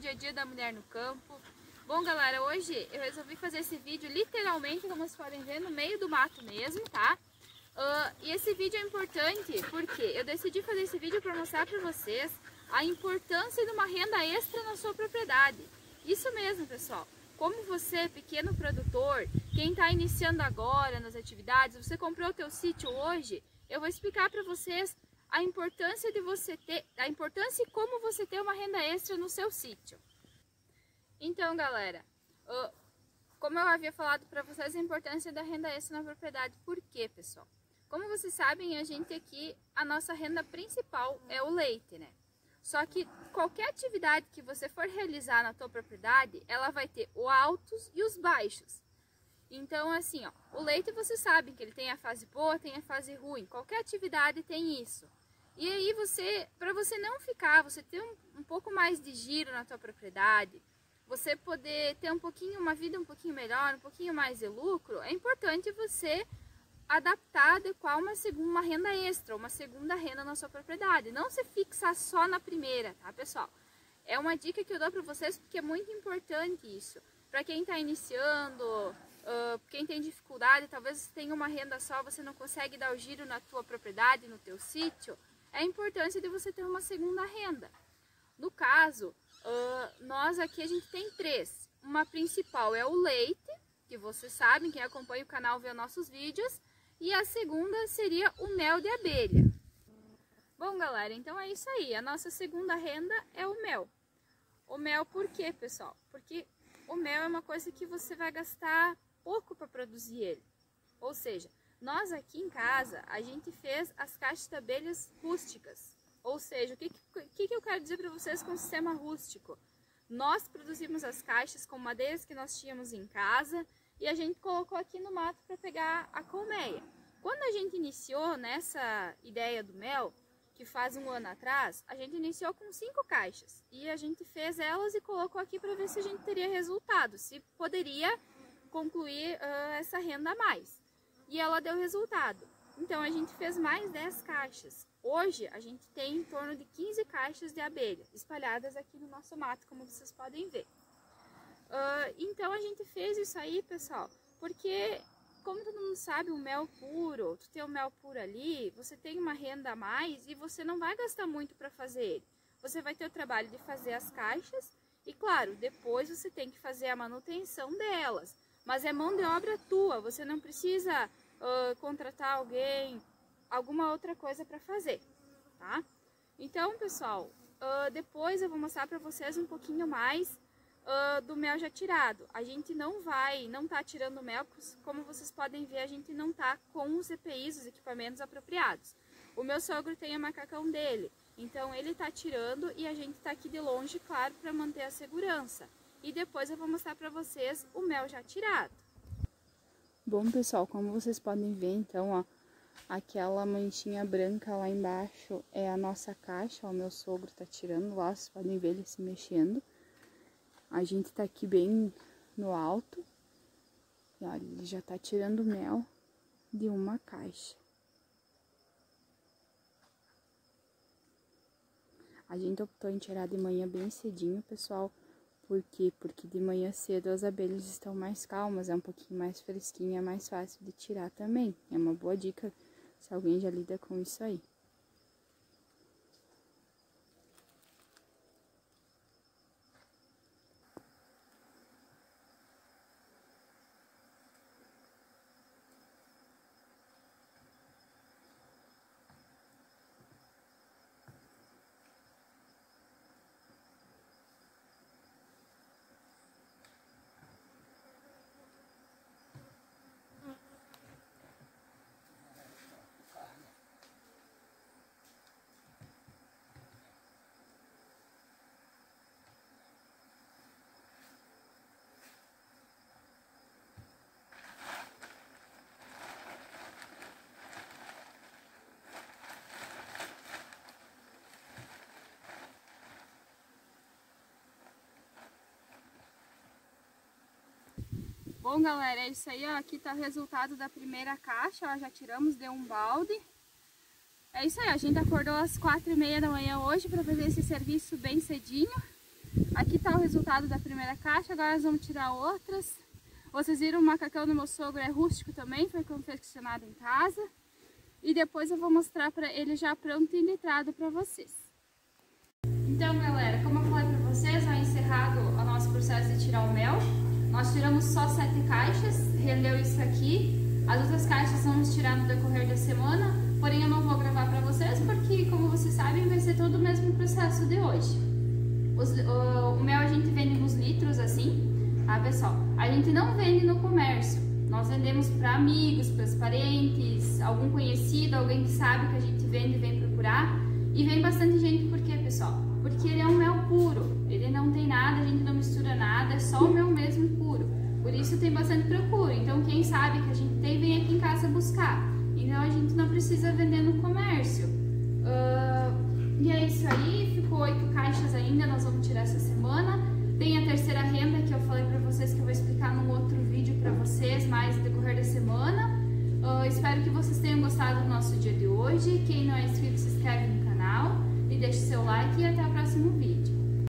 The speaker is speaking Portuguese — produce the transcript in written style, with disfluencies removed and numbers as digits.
dia a dia da mulher no campo. Bom, galera, hoje eu resolvi fazer esse vídeo literalmente, como vocês podem ver, no meio do mato mesmo, tá? E esse vídeo é importante porque eu decidi fazer esse vídeo para mostrar para vocês a importância de uma renda extra na sua propriedade. Isso mesmo, pessoal. Como você, pequeno produtor, quem está iniciando agora nas atividades, você comprou o teu sítio hoje, eu vou explicar para vocês a importância de você ter, a importância e como você ter uma renda extra no seu sítio. Então, galera, como eu havia falado para vocês, a importância da renda extra na propriedade. Por quê, pessoal? Como vocês sabem, a gente aqui, a nossa renda principal é o leite, né? Só que qualquer atividade que você for realizar na tua propriedade, ela vai ter os altos e os baixos. Então, assim, ó, o leite vocês sabem que ele tem a fase boa, tem a fase ruim. Qualquer atividade tem isso. E aí para você não ficar, você ter um pouco mais de giro na tua propriedade, você poder ter uma vida um pouquinho melhor, um pouquinho mais de lucro, é importante você adaptar, adequar uma renda extra, uma segunda renda na sua propriedade. Não se fixar só na primeira, tá, pessoal? É uma dica que eu dou para vocês porque é muito importante isso. Para quem está iniciando, quem tem dificuldade, talvez você tenha uma renda só, você não consegue dar o giro na tua propriedade, no teu sítio, é a importância de você ter uma segunda renda. No caso, nós aqui a gente tem três. Uma principal é o leite, que vocês sabem, quem acompanha o canal vê nossos vídeos. E a segunda seria o mel de abelha. Bom, galera, então é isso aí. A nossa segunda renda é o mel. O mel por quê, pessoal? Porque o mel é uma coisa que você vai gastar pouco para produzir ele. Ou seja, nós aqui em casa, a gente fez as caixas de abelhas rústicas. Ou seja, o que eu quero dizer para vocês com o sistema rústico? Nós produzimos as caixas com madeiras que nós tínhamos em casa e a gente colocou aqui no mato para pegar a colmeia. Quando a gente iniciou nessa ideia do mel, que faz um ano atrás, a gente iniciou com 5 caixas e a gente fez elas e colocou aqui para ver se a gente teria resultado, se poderia concluir essa renda a mais. E ela deu resultado. Então a gente fez mais 10 caixas. Hoje a gente tem em torno de 15 caixas de abelha espalhadas aqui no nosso mato, como vocês podem ver. Então a gente fez isso aí, pessoal, porque como todo mundo sabe, o mel puro, tu tem o mel puro ali, você tem uma renda a mais e você não vai gastar muito para fazer ele. Você vai ter o trabalho de fazer as caixas e, claro, depois você tem que fazer a manutenção delas. Mas é mão de obra tua, você não precisa contratar alguém, alguma outra coisa para fazer, tá? Então, pessoal, depois eu vou mostrar para vocês um pouquinho mais do mel já tirado. A gente não tá tirando mel, como vocês podem ver, a gente não tá com os EPIs, os equipamentos apropriados. O meu sogro tem o macacão dele, então ele tá tirando e a gente tá aqui de longe, claro, para manter a segurança. E depois eu vou mostrar para vocês o mel já tirado. Bom, pessoal, como vocês podem ver, então, ó, aquela manchinha branca lá embaixo é a nossa caixa, ó, o meu sogro tá tirando lá, vocês podem ver ele se mexendo. A gente tá aqui bem no alto, e olha, ele já tá tirando mel de uma caixa. A gente optou em tirar de manhã bem cedinho, pessoal. Por quê? Porque de manhã cedo as abelhas estão mais calmas, é um pouquinho mais fresquinho, é mais fácil de tirar também. É uma boa dica se alguém já lida com isso aí. Bom, galera, é isso aí, ó. Aqui tá o resultado da primeira caixa, ó, já tiramos de um balde. É isso aí, a gente acordou às 4h30 da manhã hoje para fazer esse serviço bem cedinho. Aqui tá o resultado da primeira caixa, agora nós vamos tirar outras. Vocês viram o macacão do meu sogro, é rústico também, foi confeccionado em casa. E depois eu vou mostrar para ele já pronto e litrado para vocês. Então, galera, como eu falei para vocês, já encerrado o nosso processo de tirar o mel. Nós tiramos só 7 caixas, rendeu isso aqui. As outras caixas vamos tirar no decorrer da semana, porém eu não vou gravar para vocês porque, como vocês sabem, vai ser todo o mesmo processo de hoje. O mel a gente vende nos litros assim, tá, pessoal? A gente não vende no comércio, nós vendemos para amigos, para os parentes, algum conhecido, alguém que sabe que a gente vende, vem procurar. E vem bastante gente, por quê, pessoal? Porque ele é um mel puro, ele não tem nada, a gente não mistura nada, é só o mel mesmo puro. Por isso tem bastante procura, então quem sabe que a gente tem, vem aqui em casa buscar. Então a gente não precisa vender no comércio. E é isso aí, ficou 8 caixas ainda, nós vamos tirar essa semana. Tem a terceira renda que eu falei pra vocês que eu vou explicar num outro vídeo pra vocês, mais no decorrer da semana. Espero que vocês tenham gostado do nosso dia de hoje. Quem não é inscrito, se inscreve no